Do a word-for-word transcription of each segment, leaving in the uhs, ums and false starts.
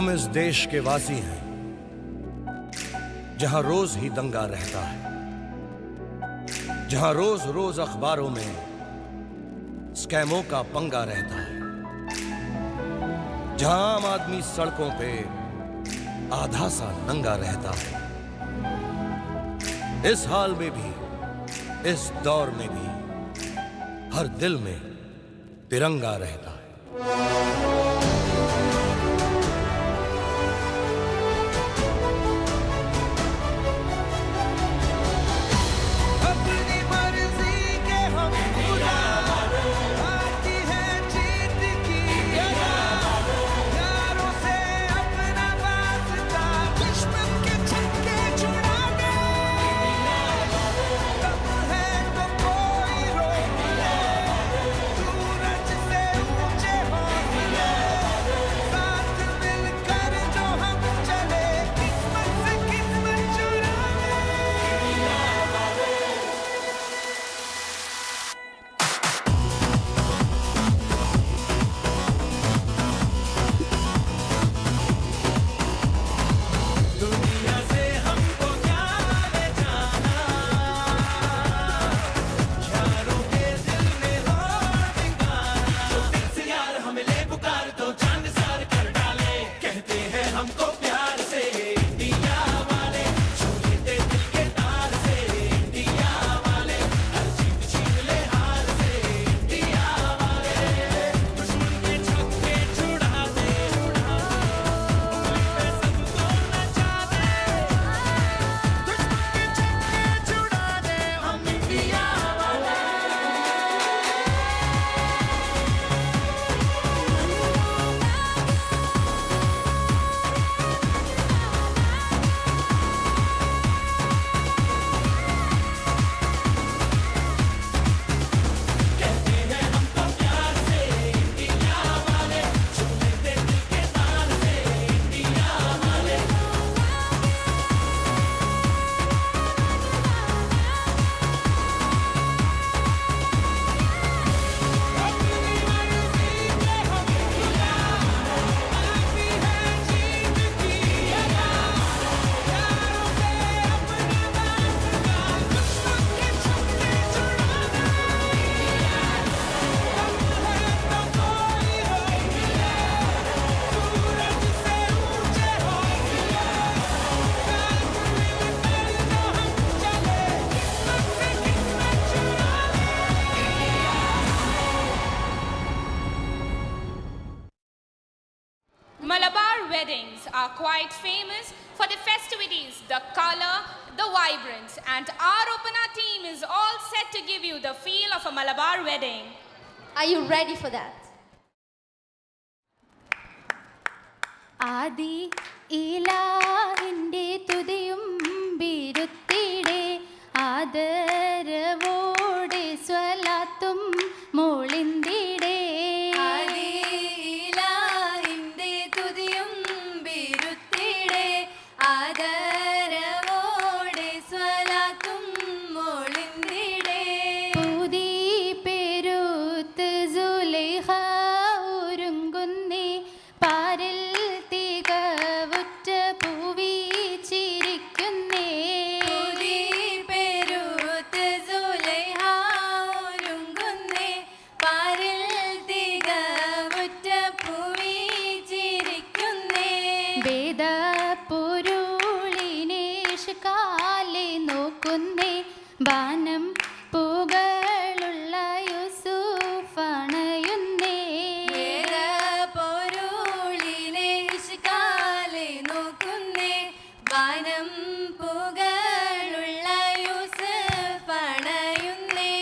हम इस देश के वासी हैं जहां रोज ही दंगा रहता है, जहां रोज रोज अखबारों में स्कैमों का पंगा रहता है, जहां आम आदमी सड़कों पे आधा सा नंगा रहता है। इस हाल में भी, इस दौर में भी हर दिल में तिरंगा रहता है। Malabar weddings are quite famous for the festivities, the color, the vibrance, and our Opana team is all set to give you the feel of a Malabar wedding. Are you ready for that? Adi ilahinde tudiyum biruttide adaravode swalatum molindide. Adi ilahinde tudiyum biruttide adaravode swalatum molindide. Pudi perut Zulekha urungunne paril ബാനം പൂകളുള്ള യൂസുഫണയുന്നേ. പൊരുളിനെ ഇഷ്കാലെ നോക്കുന്നേ, ബാനം പൂകളുള്ള യൂസുഫണയുന്നേ.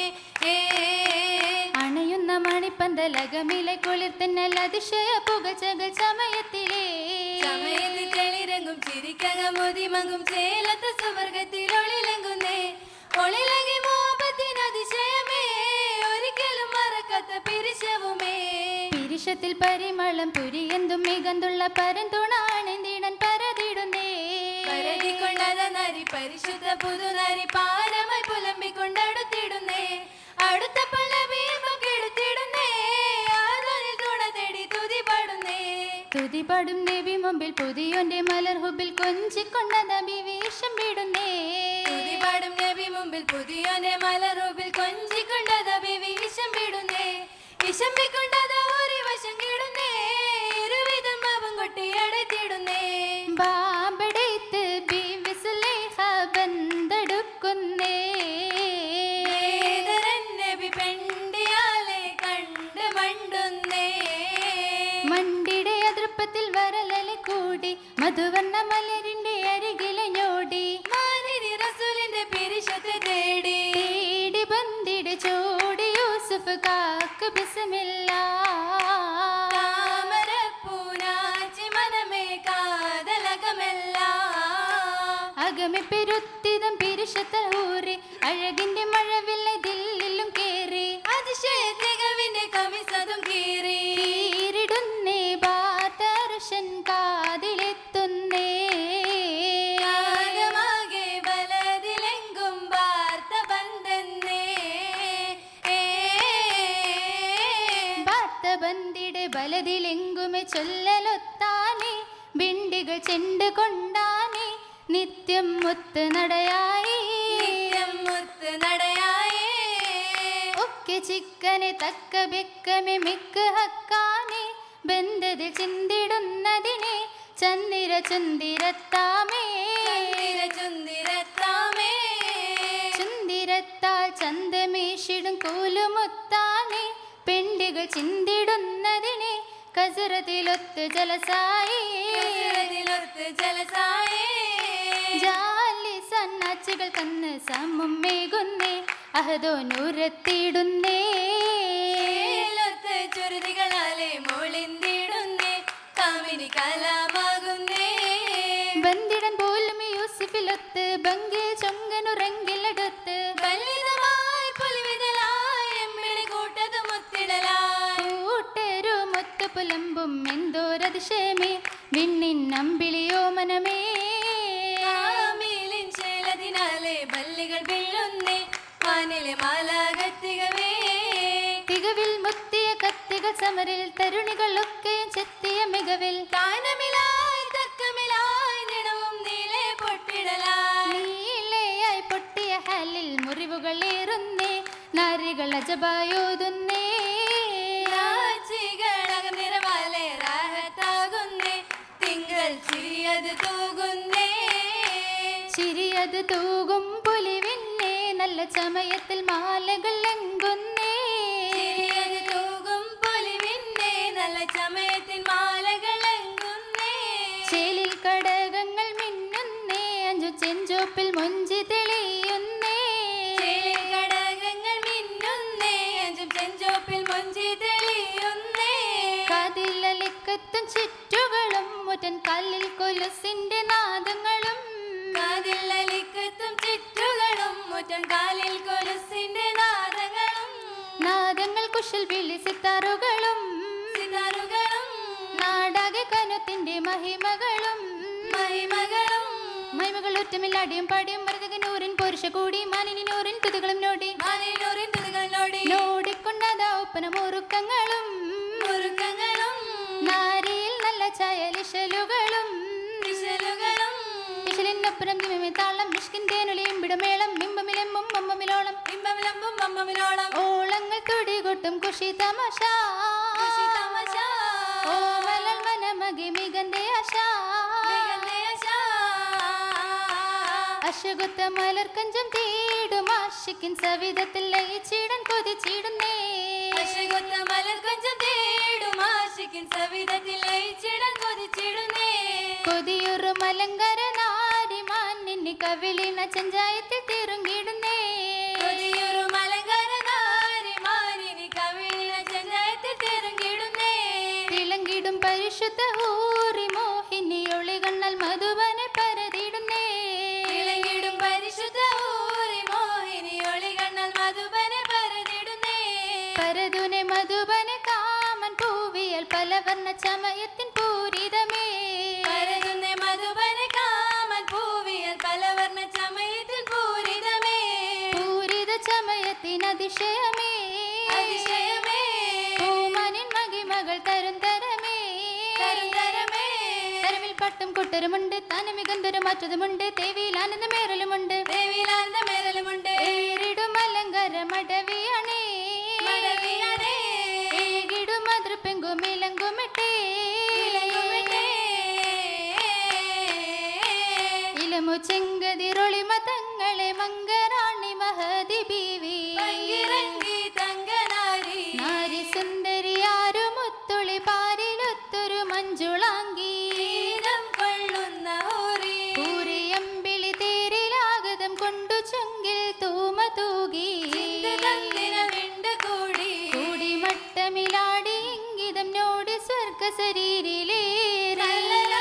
അണയുന്ന മണിപ്പന്തലകമിലെ കുളിർത്തന്നൽ അതിശയ പുകച്ചകൾ സമയത്തിലേ സമയത്തിൽ തെളിരങ്ങും ചിരിക്കകമൊതിമങ്ങും ചേലത്ത സുവർഗത്തിൽ ഒളിലങ്ങുന്നേ. ഒളിലങ്ങി മോഹത്തിന് അതിശയമേ, ഒരിക്കലും മറക്കാത്ത പിരിശവുമേ. പിരിശത്തിൽ പരിമളം പുരിയെന്തും മികന്തുള്ള പരന്തുണാണെന്തിടൻ പരതിടുന്നേ. പരതിക്കൊണ്ടത നരി പരിശുദ്ധ പുതുനരി പാരമായി പുലമ്പിക്കൊണ്ടടുത്തിടുന്നേ. അടുത്ത പള്ളവീർമം കെടുത്തിടുന്നേ, ആദോനിൽ തുണ തേടി തുതി പാടുന്നേ. തുതി പാടും നബി മുമ്പിൽ പുതിയോന്റെ മലർ ഹുബിൽ കൊഞ്ചിക്കൊണ്ട നബി വേഷം വിടുന്നേ. സ്തുതി പാടും നബി മുമ്പിൽ പുതിയോന്റെ മലർ ഹുബിൽ കൊഞ്ചിക്കൊണ്ട നബി വേഷം വിടുന്നേ. വിശമ്പിക്കൊണ്ടത് ഒരു വശം കിടുന്നേ. ഇരുവിധം പാപം കൊട്ടി അടത്തിടുന്നേ. ബാബടേത്ത് ബീവി സുലൈഖ ബന്തെടുക്കുന്നേ. നബി പെണ്ടിയാലെ കണ്ട് മണ്ടുന്നേ. മണ്ടിയുടെ അതൃപ്പത്തിൽ വരലലെ കൂടി മധുവർണ്ണ മലരിന്റെ അരികിലെ ഞോടി. മാനിനി റസൂലിന്റെ പിരിശത്തെ തേടി തേടി ബന്ദിടെ ചോടി യൂസുഫ് കാക്ക് ബിസ്മില്ലാ. താമരപ്പൂനാച്ചി മനമേ കാതലകമെല്ലാം. അകമെ പെരുത്തിതം പിരിശത്തെ ഊറി അഴകിന്റെ മഴവില്ലെ ദില്ലിലും കേറി. അതിശയ തികവിന്റെ കമിസതും കീറി. കീറിടുന്നേ ബാതർഷൻ കാതിലെത്തുന്നേ. ആകമാകെ ബലതിലെങ്കും വാർത്ത ബന്ധന്നേ. വാർത്ത ബന്ദിടെ ബലതിലെങ്കുമെ ചൊല്ലലൊത്താനെ. ബിണ്ടികൾ ചെണ്ട് കൊണ്ടാനെ നിത്യം മുത്ത് നടയായി. നിത്യം മുത്ത് നടയായേ. ഒക്കെ ചിക്കനെ തക്ക ബെക്കമെ മിക്ക് ഹക്കാനെ. ബന്ധതിൽ ചിന്തിടുന്നതിനെ ചന്ദിര ചുന്തിരത്താമേ. ചന്ദിര ചുന്ദിരത്താമേ. ചുന്തിരത്താൽ ചന്തമേഷിടും കൂലുമുത്താനെ. പെണ്ടികൾ ചിന്തിടുന്നതിനെ കസുരത്തിലൊത്ത് ജലസായി. കസുരത്തിലൊത്ത് ജലസായേ. ജാലി സന്നാച്ചുകൾ കന്ന് സമ്മുമ്മേകുന്നേ. അഹദോ നൂരത്തിടുന്നേ. ചേലൊത്ത് ചുരുതികളാലെ മോളിന്തിടുന്നേ. കാമിനി കലാമാകുന്നേ. ബന്ദിടൻ പോലും യൂസിഫിലൊത്ത് ഭംഗി ചൊങ്കനുറങ്കിലെടുത്ത്. ബലിതമായി പുലിവിതലായി എമ്മിണി കൂട്ടത് മുത്തിടലായി. കൂട്ടരു മൊത്ത പുലമ്പും എന്തോരതിശയമേ വിണ്ണിൻ നമ്പിളിയോ മനമേ. കാമിലിൻ ചേലതിനാലെ ബല്ലികൾ പിള്ളുന്നേ. വാനിലെ മാലാകത്തികവേ. തികവിൽ മുത്തിയ കത്തികൾ സമരിൽ തരുണികളൊക്കെയും ചെത്തിയ മികവിൽ. കാനമിലായി തക്കമിലായി നിണവും നീലെ പൊട്ടിടലായി. നീലയായി പൊട്ടിയ ഹാലിൽ മുറിവുകളേറുന്നേ. നാരികൾ അജബായോതുന്നേ. നാച്ചികളകം നിറവാലെ റാഹത്താകുന്നേ. തിങ്കൾ ചിരിയത് തൂകുന്നേ. ചിരിയത് തൂകും പുലിവിന്നെ നല്ല ചമയത്തിൽ മാലകൾ ലംഘുന്നേ. ചിരിയത് തൂകും പൊലിവിന്നെ നല്ല ചമയത്തിൽ മാലകൾ ലംഘുന്നേ. ചേലിൽ കടകങ്ങൾ മിന്നുന്നേ. അഞ്ചു ചെഞ്ചോപ്പിൽ മൊഞ്ചി തെളിയുന്നേ. ചേലിൽ കടകങ്ങൾ മിന്നുന്നേ. അഞ്ചും ചെഞ്ചോപ്പിൽ മൊഞ്ചി തെളിയുന്നേ. കാതിലലിക്കത്തും ചുറ്റുകളും മുറ്റൻ കല്ലിൽ കൊലുസിന്റെ നാദങ്ങളും. കാതിലലിക്കത്തും ചുറ്റുകളും മുറ്റം കാലിൽ കൊലുസിന്റെ നാദങ്ങളും. നാദങ്ങൾ കുശൽ വിളി സിത്താറുകളും. സിതാറുകളും നാടാകെ കനുത്തിന്റെ മഹിമകളും. മഹിമകളും മഹിമകൾ ഒറ്റമില്ലാടിയും പാടിയും മരുതകനൂറിൻ പുരുഷ കൂടി മാനിനൂറിൻ തുതുകളും നോടി. മാനിനൂറിൻ തുതുകളോടി നോടിക്കൊണ്ടതാ ഒപ്പന മുറുക്കങ്ങളും. മുറുക്കങ്ങളും നാരിയിൽ നല്ല ചായലിശലുകളും. വിശലുകളും ഇശലിനൊപ്പരം കിമി താളം മിഷ്കിൻ തേനുളിയും വിടമേളം മിമ്പമിലെമ്പും മമ്മമിലോളം. ബിംബമിലമ്പും ബമ്പമിലോളം ഓളങ്ങൾ തുടികൊട്ടും കുഷി തമാശ. ഖുശി തമാശ. ഓമലൽ മനമകി മികന്തേ ആശ. മികന്തേ ആശ. അശകുത്ത മലർക്കഞ്ചം തേടും ആശിക്കിൻ സവിധത്തിൽ ലയിച്ചിടൻ കൊതിച്ചിടുന്നേ. അശകുത്ത മലർ കൊഞ്ചം തേടും ആശിക്കിൻ സവിധത്തിൽ ലയിച്ചിടം കൊതിച്ചിടുന്നേ. കൊതിയുറും അലങ്കര നാരിമാൻ നിന്നെ കവിളിന ചഞ്ചായത്തിൽ തിരുങ്ങിടുന്നേ. കൊതിയുറും അലങ്കാര നാരിമാനിനി കവിളിന ചഞ്ചായത്തിൽ തിരുങ്ങിടുന്നേ. തിളങ്ങിടും പരിശുദ്ധ ഊറി മോഹിനി ഒളികണ്ണൽ മധുവനെ പരതിടുന്നേ. തിളങ്ങിടും പരിശുദ്ധ ഊരി മോഹിനി ഒളികണ്ണൽ മധുബനെ പരതിടുന്നേ. പരതുനെ മധുബനെ കാമൻ പൂവിയൽ പലവർണ്ണ ചമയത്തിൻ പൂരിതമേ. പരതുന്നെ മധുബനെ കാമൻ പൂവിയൽ പലവർണ്ണ ചമയത്തിൽ പൂരിതമേ. പൂരിത ചമയത്തിൻ അതിശയമേ. അതിശയമേ പൂമനിൻ മകിമകൾ തരും തരമേ. തരുതരമേ സ്വരമുണ്ട് താനമികന്തൊരു മാറ്റതുമുണ്ട് ദേവിയിൽ ആനന്ദമേറലുമുണ്ട് ദേവിയിൽ ആനന്ദമേറലുമുണ്ട് ഏറിടും അലങ്കാര മടവിയാണേ മടവിയാണേ ഏകിടും മാതൃപ്പെങ്കും ഇലങ്കുമിട്ടേ ഇലമു ചെങ്കതിരൊളി മതങ്ങളെ മംഗറാണി മഹതി ബീവി തങ്കനാരി നാരി സുന്ദരി ആരു മുത്തുളി പാരിലൊത്തൊരു മഞ്ജുളാങ്കി കൊള്ളുന്ന ഊരി പൂരിയമ്പിളി തേരിലാഗതം കൊണ്ടു ചൊങ്കിൽ തൂമ തൂകി കൂടി കൂടി മട്ടമിലാടി ഇംഗിതം നോടി സ്വർഗ ശരീരിലേറെ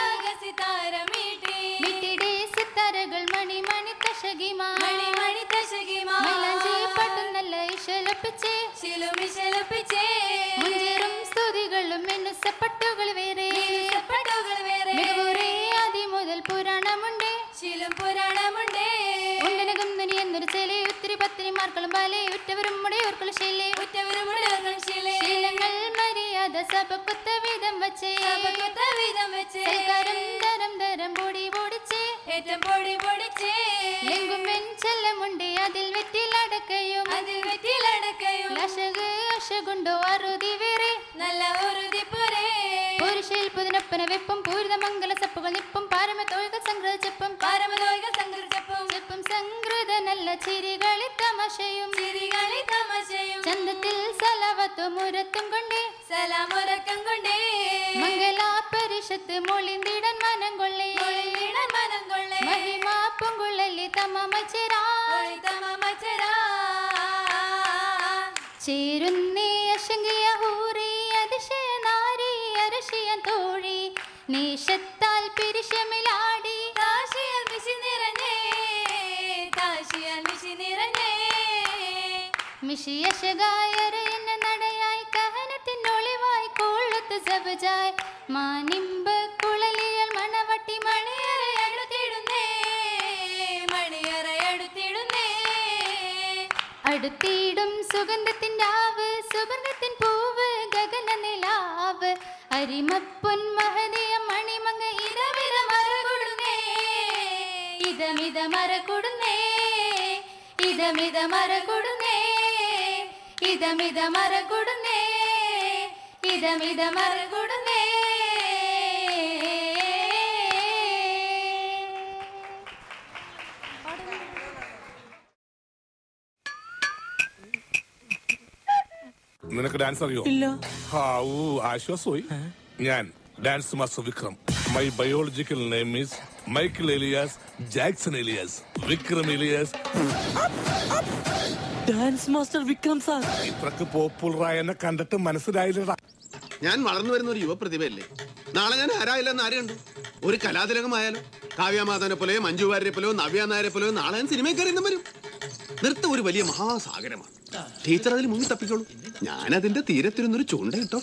മിട്ടിടെ സിത്താരകൾ മണി മണി തശകിമാ മണി മണി തശകിമാ മൈലാഞ്ചി പട്ടും നല്ല ഇശലൊപ്പിച്ചേ ശിലുമിശലപ്പിച്ചേ മുഞ്ചേറും സ്തുതികളും മെന്നുസപ്പട്ടുകൾ വേറെ പട്ടുകൾ വേറെ മികവൂരേ ആദി മുതൽ പുരാണമുണ്ടേ ശിലും പുരാണമുണ്ടേ ഉണ്ടനകം നനി എന്നൊരു ചേലെ ഒത്തിരി പത്തിരി മാർക്കളും ബാലെ ഉറ്റവരും മുടയോർക്കുള്ള ശീലേ ഉറ്റവരും മുടയോർക്കുള്ള ശീലേ ശീലങ്ങൾ മര്യാദ സഭക്കൊത്ത വിധം വച്ചേ സഭക്കൊത്ത വിധം വെച്ചേ സൽക്കാരം തരം തരം പൊടി പൊടിച്ചേ ഏറ്റം പൊടി പൊടിച്ചേ എങ്കും വെഞ്ചെല്ലമുണ്ടേ അതിൽ വെറ്റിലടക്കയും അതിൽ വെറ്റിലടക്കയും ലശക് അശകുണ്ടോ അറുതി വേറെ നല്ല ഉറുതിപ്പുരേ പുരുഷയിൽ പുതിനപ്പന വെപ്പും പൂരിത മംഗല സപ്പുകൾ നിപ്പും പാരമ തോഴികൾ സംഗ്രഹിച്ചപ്പം പാരമതോയികൾ സംഘടിച്ചപ്പം ചെപ്പും സംഗ്രത നല്ല ചിരികളി തമാശയും ചിരികളി തമാശയും ചന്തത്തിൽ സലവത്തും മുരത്തും കൊണ്ടേ സലാമുറക്കം കൊണ്ടേ മംഗലാ പരിഷത്ത് മൊളിന്തിടൻ മനം കൊള്ളേ മൊളിന്തിടൻ മനം കൊള്ളേ മഹിമാ പൊങ്കുള്ളി തമമച്ചരാ തമമച്ചരാ ചേരുന്നേ അശങ്കിയ ഹൂറി അതിശയ നാരി അരശിയൻ തോഴി നേശത്താൽ പിരിശമിലാടി കാശിയൽ മിശി നിറഞ്ഞേ കാശിയൽ മിശി നിറഞ്ഞേ മിഷിയശകായര എന്ന നടയായി കഹനത്തിനൊളിവായി കൊള്ളുത്ത് സബജായ് മാനിമ്പ് കുളലിയൽ മണവട്ടി മണിയറ എടുത്തിടുന്നേ മണിയറ എടുത്തിടുന്നേ അടുത്തിടും സുഗന്ധത്തിൻ്റെ ആവ് സുഗന്ധത്തിൻ പൂവ് ഗഗന നിലാവ് അരിമപ്പൊൻ മഹദിയ മണിമങ്ങ ഇതമിത മറകൊടുന്നേ ഇതമിത മറകൊടുന്നേ ഇതമിത മറകൊടുന്നേ ഇതമിത മറകൊടുന്നേ ഇതമിത മറകൊടുന്നേ നിനക്ക് ഡാൻസ് അറിയോ? ഇല്ല. ഹാവൂ ആശ്വാസമായി. ഞാൻ dance master Vikram. My biological name is Michael alias Jackson alias Vikram alias. Dance master Vikram sir. ഇത്രക്ക് പോപ്പുലറായ എന്നെ കണ്ടിട്ട് മനസ്സിലായില്ലടാ. ഞാൻ വളർന്നു വരുന്ന ഒരു യുവപ്രതിഭയല്ലേ. നാളെ ഞാൻ ആരായില്ലെന്ന് ആര് കണ്ടു? ഒരു കലാതിലകമായാലും കാവ്യമാധവനെ പോലെയോ മഞ്ജു വാര്യരെ പോലെയോ നവ്യ നായരെ പോലെയോ നാളെ ഞാൻ സിനിമയിൽ കയറിയെന്നും വരും. നൃത്തം ഒരു വലിയ മഹാസാഗരമാണ്. ടീച്ചർ അതിൽ മുങ്ങി തപ്പിക്കോളൂ. ഞാൻ അതിന്റെ തീരത്തിരുന്നൊരു ചൂണ്ട കിട്ടോ.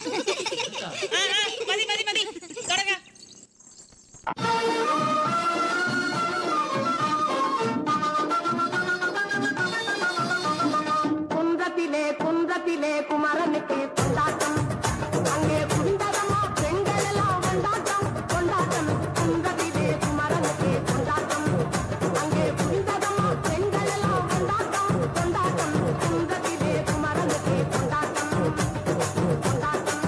കുന്തത്തിലെ കുന്തത്തിലെ കുമരനുക്ക് കൊണ്ടാട്ടം അങ്ങേ കുന്തരമോ പെങ്കലെല്ലാം കൊണ്ടാട്ടം കൊണ്ടാട്ടം കുന്തത്തിലെ കുമരനുക്ക് കൊണ്ടാട്ടം അങ്ങേ കുന്തരമോ പെങ്കലെല്ലാം കൊണ്ടാട്ടം കൊണ്ടാട്ടം കുന്തത്തിലെ കുമരനുക്ക് കൊണ്ടാട്ടം കൊണ്ടാട്ടം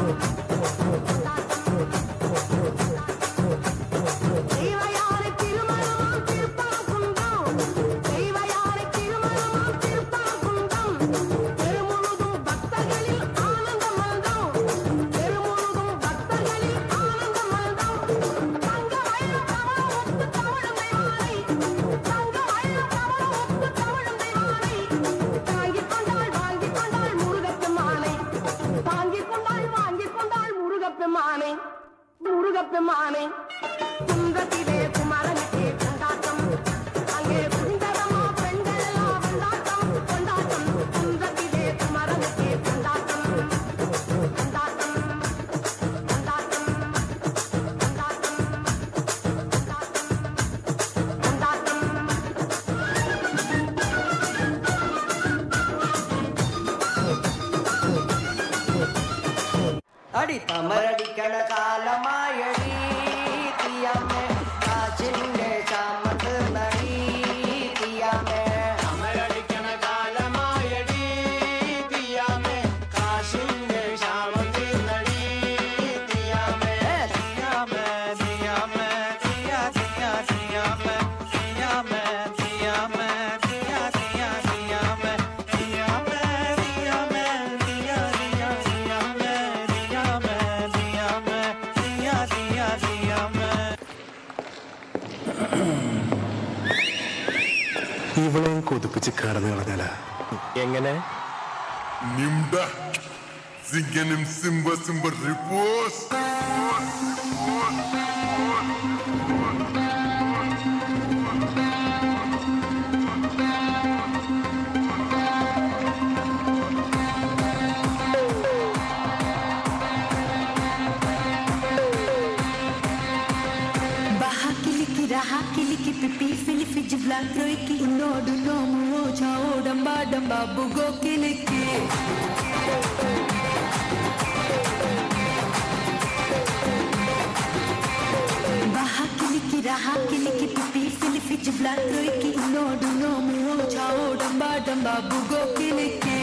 ദൈവയാരെ തിരുമണമാം തിരുപ്പാകുന്തം ദൈവയാരെ തിരുമണമാം തിരുപ്പാകുന്തം പെരുമുഴുതും ഭക്തകളിൽ ആനന്ദമൽദം പെരുമുഴുതും ഭക്തകളിൽ ആനന്ദമൽദം തങ്കവള്ള കവള ഒത്തു തവളും ദൈവാனை തങ്കവള്ള കവള ഒത്തു തവളും ദൈവാனை താങ്കിക്കൊണ്ടാൾ വാങ്ങിക്കൊണ്ടാൾ മുരുകപ്പെമാനെ താങ്കിക്കൊണ്ടാൾ വാങ്ങിക്കൊണ്ടാൾ മുരുകപ്പെമാനെ മുരുകപ്പെമാനെ കുന്തത്തിലെ കുമരനുക്ക് കൊണ്ടാട്ടം അങ്ങേ കുന്തരമോ പെൺകളെല്ലാം കൊണ്ടാട്ടം കൊണ്ടാട്ടം കുന്തത്തിലെ കുമരനുക്ക് കൊണ്ടാട്ടം കൊണ്ടാട്ടം കൊണ്ടാട്ടം കൊണ്ടാട്ടം കൊണ്ടാട്ടം അടി തമരടിക്കണ കാലമായടി തീയമ്മേ ഇവളെയും കൊതിപ്പിച്ച് കടന്നു കളഞ്ഞാല എങ്ങനെ? Raha kiliki pipi fili fiji black roiki unodu nomu ocha odamba damba bugo kiliki Baha kiliki raha kiliki pipi fili fiji black roiki unodu nomu ocha odamba damba bugo kiliki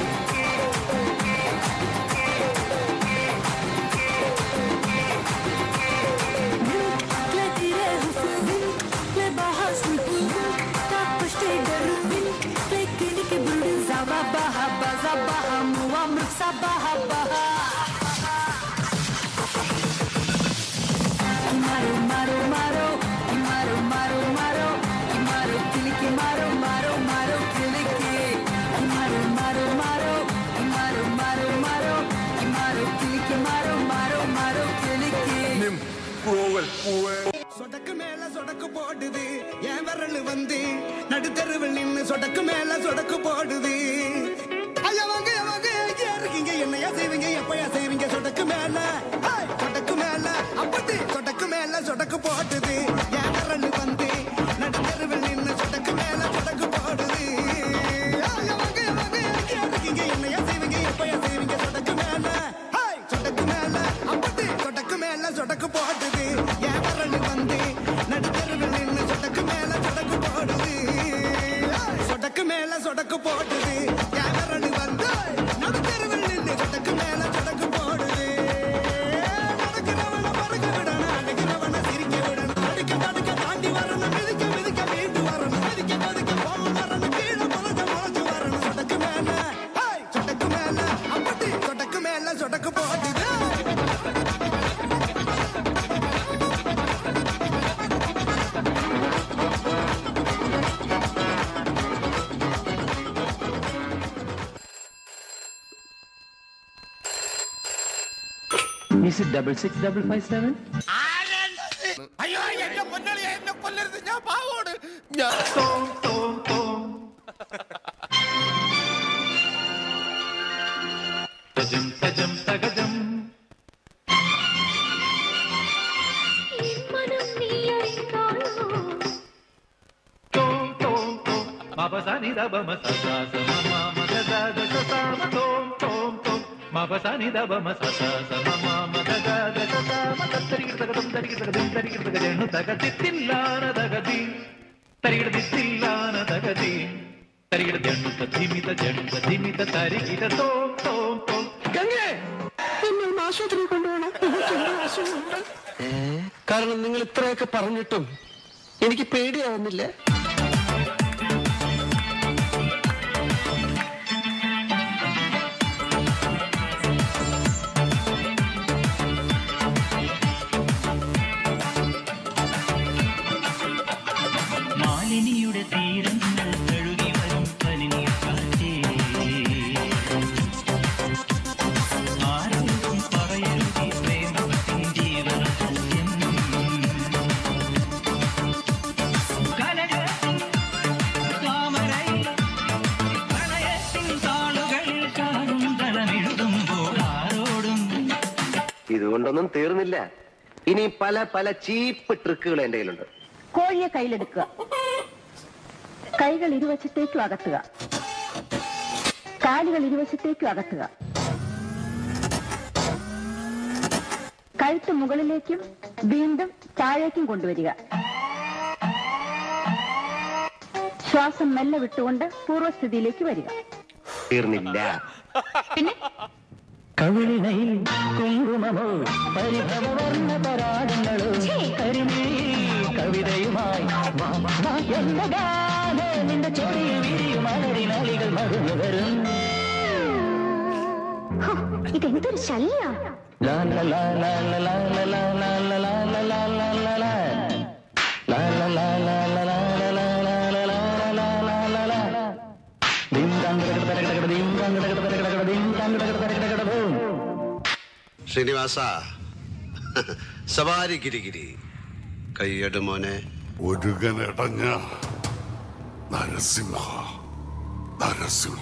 சொடக்கு மேல சொடக்கு போடுது என் விரல் வந்து நடுத்தருவில் நின்று சொடக்கு மேல சொடக்கு போடுது ஐயா வாங்க வாங்க எங்க இருக்கீங்க என்னையா செய்வீங்க எப்பயா செய்வீங்க சொடக்கு மேல சொடக்கு மேல அப்படி சொடக்கு மேல சொடக்கு போடுது என் விரல் வந்து நடுத்தருவில் நின்று சொடக்கு மேல சொடக்கு போடுது ஐயா வாங்க வாங்க எங்க இருக்கீங்க என்னையா செய்வீங்க எப்பயா செய்வீங்க சொடக்கு மேல சொடக்கு மேல அப்படி சொடக்கு மேல சொடக்கு போடுது சொடக்கு மேல சொடக்கு போடுது கேமரனு வந்து நடுத்தருவில் நின்று சொடக்கு மேல சொடக்கு போடுது நடக்கிறவன மறக்க விடணும் அடிக்கிறவன சிரிக்க விடணும் அடிக்க தடுக்க தாண்டி வரணும் மிதிக்க மிதிக்க மீண்டு வரணும் மிதிக்க கொதிக்க போக வரணும் கீழே முளைச்ச முளைச்சு வரணும் சொடக்கு மேல சொடக்கு மேல அப்படி சொடக்கு மேல சொடக்கு போடுது Is it double six double five seven? അയ്യോ എന്നെ പൊന്നളിയാ എന്നെ കൊല്ലരുത് ഞാൻ പാവോട് തജം തജം തഗജം മനം നീയായി കാണൂ തോം തോം തോം മപസനി ദബമ സസ സമ മഗദ സസമ തോം തോം തോം മപസനി ദബമ സസ സമ മഗദ സസമ തരികിട തഗദം തരികിട തഗദം തരികിട തഗജണു തഗതിത്തില്ലാന തഗതി തരികിട തിത്തില്ലാന തഗതി തരികിട ജണു തധിമിത ജണു തധിമിത തരികിട തോം തോം തോം ഗംഗേ എന്നെ ഒന്ന് ആശുപത്രിയിൽ കൊണ്ടുപോകണം അസുഖമുണ്ട് കാരണം നിങ്ങൾ ഇത്രയൊക്കെ പറഞ്ഞിട്ടും എനിക്ക് പേടിയാവുന്നില്ല. മാലിനിയുടെ തീരങ്ങൾ തഴുകി വരും പനിനീർ കാറ്റേ ആരോടും പറയരുതി പ്രേമത്തിൻ ജീവനസത്യം കലകത്തിൻ താമരൈ പ്രണയത്തിൻ താളുകളിൽ കാണും തലമെഴുതുമ്പോൾ ആരോടും. ഇതുകൊണ്ടൊന്നും തീർന്നില്ല. ഇനി പല പല ചീപ്പ് ട്രിക്കുകൾ എന്റെ കയ്യിലുണ്ട്. കോഴിയെ കയ്യിലെടുക്കുക, കൈകൾ ഇരുവശത്തേക്കും അകത്തുക, കാലുകൾ ഇരുവശത്തേക്കും അകത്തുക, കഴുത്ത് മുകളിലേക്കും വീണ്ടും താഴേക്കും കൊണ്ടുവരിക. ശ്വാസം മെല്ലെ വിട്ടുകൊണ്ട് പൂർവ്വസ്ഥിതിയിലേക്ക് വരിക. തീർന്നില്ല. പിന്നെ കവിളിണയിൽ കുങ്കുമമോ പരിഭവവർണ്ണ പരാഗങ്ങളോ കരിമീ കവിതയുമായി എന്റെ ഗാനേ നിന്റെ ചോടിയിൽ വിരിയും അലരിനാളികൾ മറന്നു വരും. ഇതെന്തൊരു ശല്യ. ലാ ശ്രീനിവാസ സവാരി ഗിരിഗിരി കയ്യട് മോനെ. ഒരുകനടഞ്ഞ Narasimha Narasimha.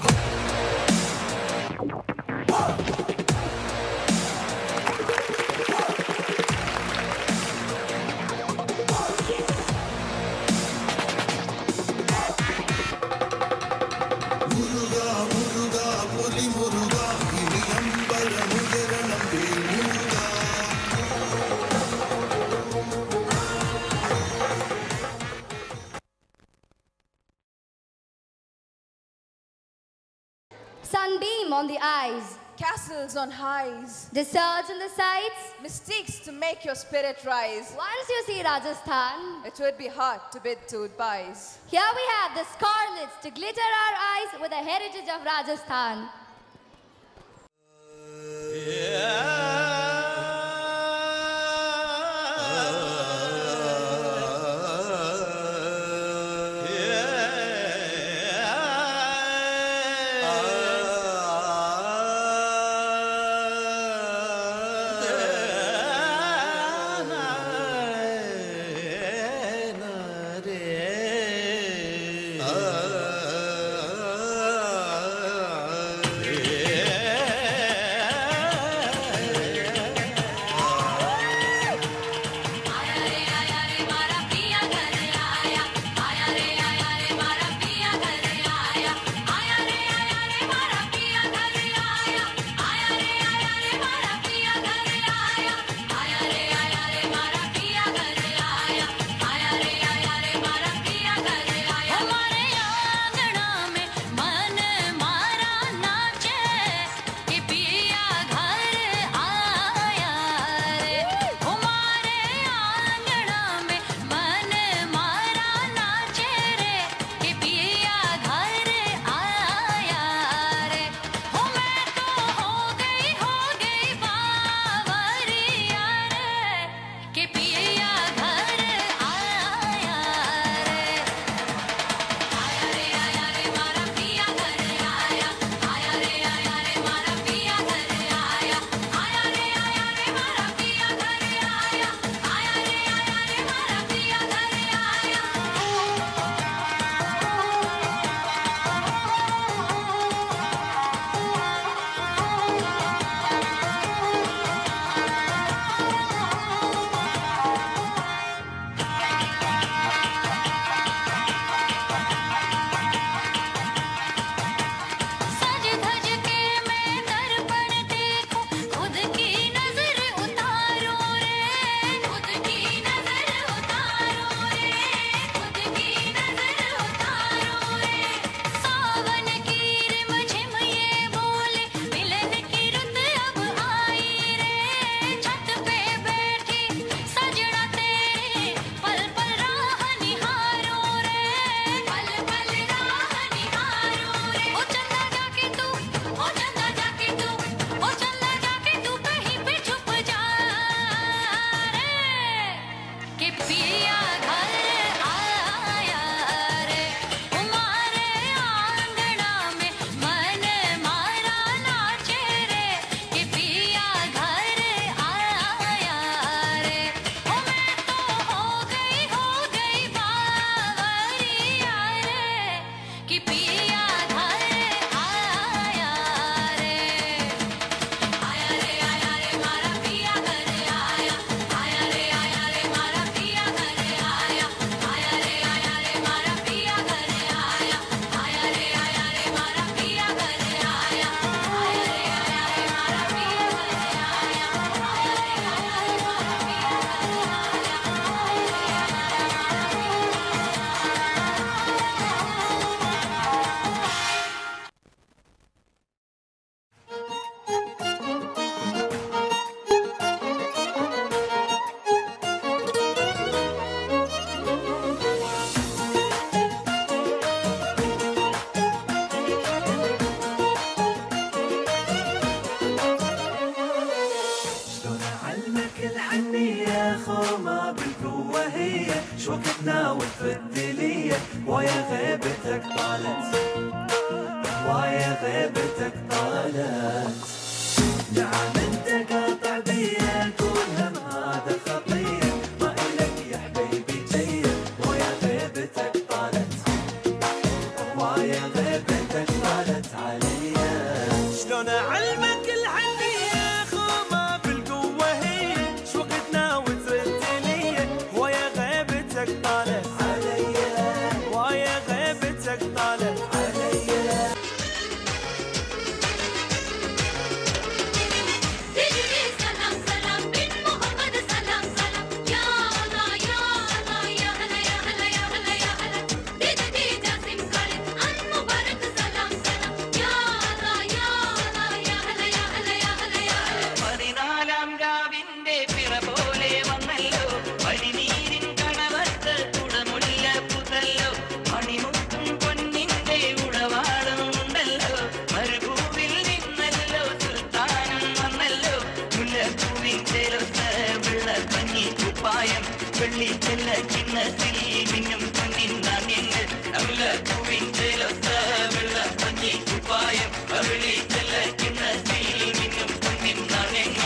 Sunbeam on the eyes, castles on highs, deserts on the sides, mistakes to make your spirit rise. Once you see Rajasthan, it would be hard to bid to goodbyes. Here we have the scarlets to glitter our eyes with the heritage of Rajasthan. Yeah. വെള്ളി ചെല്ല ചിന്നത്തിൽ മിന്നും പൊന്നിൻ നാണ്യങ്ങൾ അല്ല പൂവിൻ ചേലത്ത വെള്ള പഞ്ഞി കുപ്പായം വെള്ളി ചെല്ല ചിന്നത്തിൽ മിന്നും പൊന്നിൻ നാണ്യങ്ങൾ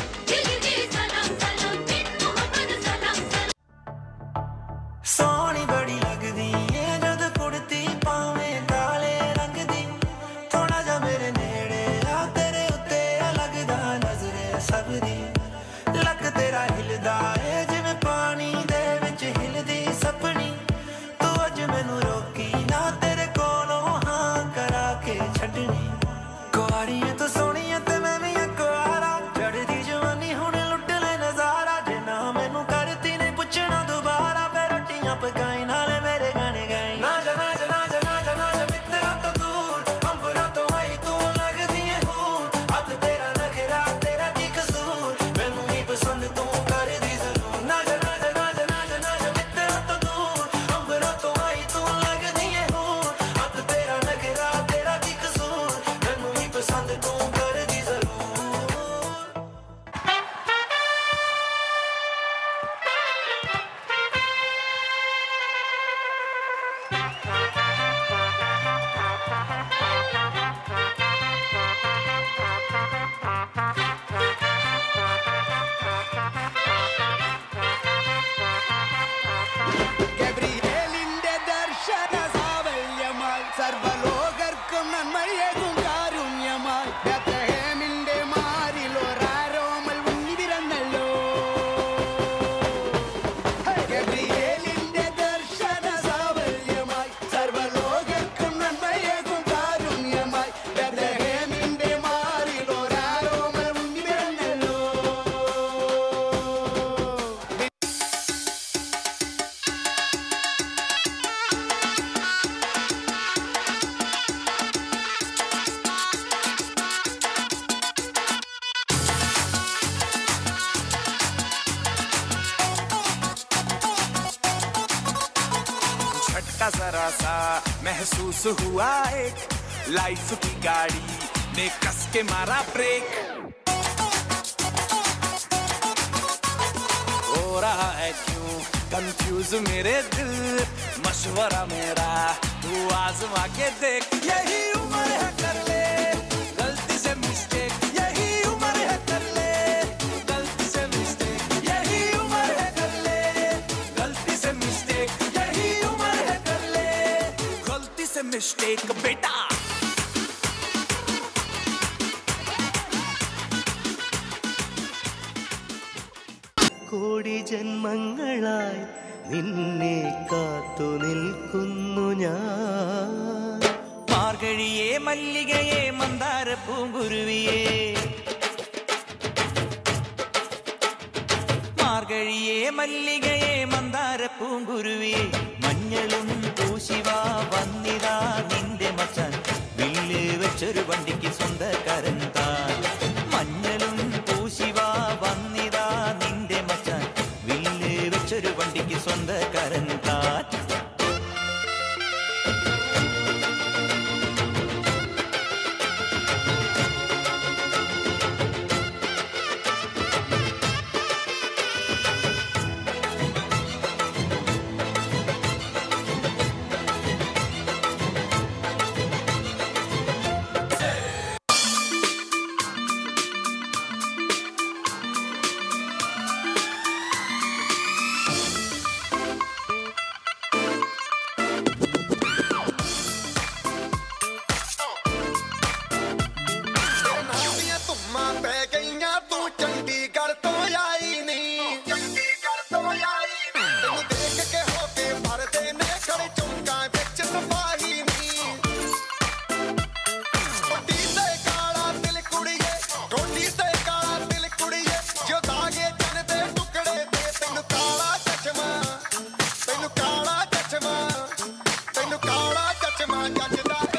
सोनी बड़ी लगदी है जद कुड़ती पावे काले रंग दी थोड़ा जा मेरे नेड़े आ तेरे उत्ते लगदा नजरे सब दी लक तेरा हिलदा है जिवें पानी दे विच हिलदी सपनी तू अज मैनू रोकी ना तेरे कोलों हां करा के छड्डनी कुआरी है तू सोहनी है ते मैं भी कुआरा चढ़दी जवानी हुण लुट ले नजारा जे ना मैनू करती नहीं पुछना दोबारा पकाई नाले मेरे गाने गाई ना जा ना जा ना जा ना जा ना जा मित्रा तो दूर अंबरा तो आई तू लगदी है हूर अब तेरा नखरा तेरा की कसूर मैनू ही पसंद तू कर दी जरूर ना जा ना जा ना जा ना जा ना जा मित्रा तो दूर अंबरा तो आई तू लगदी है हूर अब तेरा नखरा तेरा की कसूर मैनू ही पसंद तू कर दी जरूर ഗബ്രിയേലിന്റെ ദർശന സാവല്യമായി സർവ്വലോകർക്കും നന്മയേകും കാരുണ്യമായി ബേത്ലഹേമിന്റെ മാറിൽ ഒരാരോമൽ ഉണ്ണി പിറന്നല്ലോ ഗബ്രിയേലിന്റെ ദർശന സാവല്യമായി സർവ്വലോകർക്കും നന്മയേകും കാരുണ്യമായി ബേത്ലഹേമിന്റെ മാറിൽ ഒരാരോമൽ ഉണ്ണി പിറന്നല്ലോ झटका जरा सा महसूस हुआ एक लाइफ की गाड़ी ने कस के मारा ब्रेक हो रहा है क्यों कंफ्यूज मेरे दिल मशवरा मेरा तू आजमा के देख यही उम्र है कर ले गलती से मिस्टेक यही उम्र है कर ले गलती से मिस्टेक यही उम्र है कर ले गलती से मिस्टेक यही उम्र है कर ले गलती से मिस्टेक बेटा കോടി ജന്മങ്ങളായി നിന്നെ കാത്തു നിൽക്കുന്നു ഞാൻ മാർഗഴിയേ മല്ലികയെ മന്ദാര പൂങ്കുരുവിയേ മാർഗഴിയേ മല്ലികയെ മന്ദാര പൂങ്കുരുവിയേ മഞ്ഞളും പൂശിവാ വന്നിതാ നിന്റെ മച്ചാൻ വില്ല് വെച്ചൊരു വണ്ടിക്ക് സ്വന്തക്കാരൻ താൻ മഞ്ഞളും പൂശിവാ വന്നിതാ നിന്റെ മച്ചാൻ വില്ല് വെച്ചൊരു വണ്ടിക്ക് സ്വന്തക്കാരൻ താൻ Judge